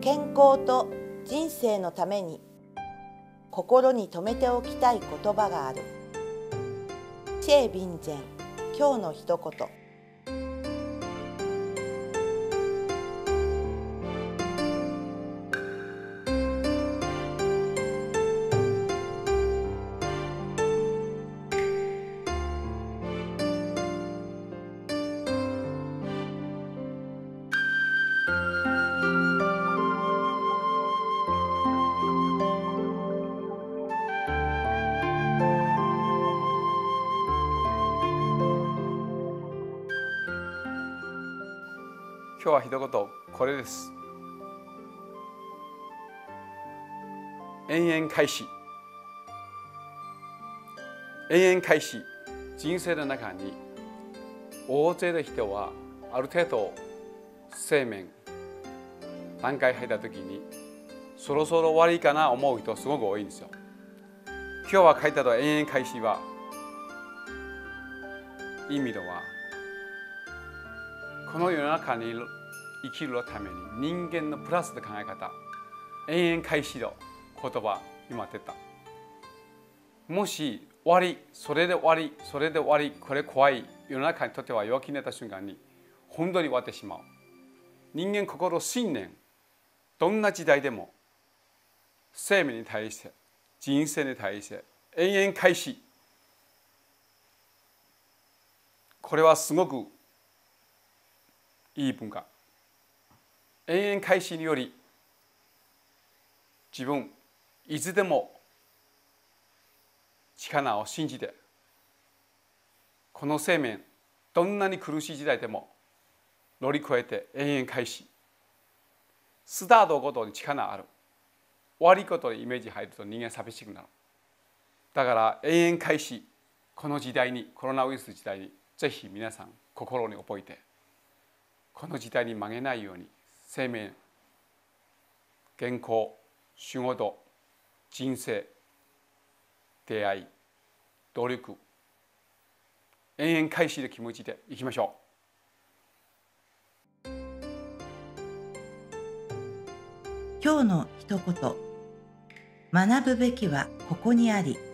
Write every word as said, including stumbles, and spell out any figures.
健康と人生のために心に留めておきたい言葉がある。シェービンゼン、今日の一言。 今日は一言これです。延々開始。延々開始。人生の中に大勢の人はある程度生命段階入った時にそろそろ終わりかな思う人すごく多いんですよ。今日は書いたと延々開始は意味ではこの世の中に生きるために人間のプラスの考え方、延々開始の言葉今出た。もし終わり、それで終わり、それで終わり、これ怖い世の中にとっては弱気になった瞬間に本当に終わってしまう。人間心信念、どんな時代でも生命に対して人生に対して延々開始、これはすごくいい文化。延々開始により自分いつでも力を信じてこの生命どんなに苦しい時代でも乗り越えて延々開始。スタートごとに力ある。終わりごとにイメージ入ると人間寂しくなる。だから延々開始、この時代にコロナウイルス時代にぜひ皆さん心に覚えてこの時代に曲げないように生命、健康、仕事、人生、出会い、努力、延々開始の気持ちでいきましょう。 今日の一言。学ぶべきはここにあり。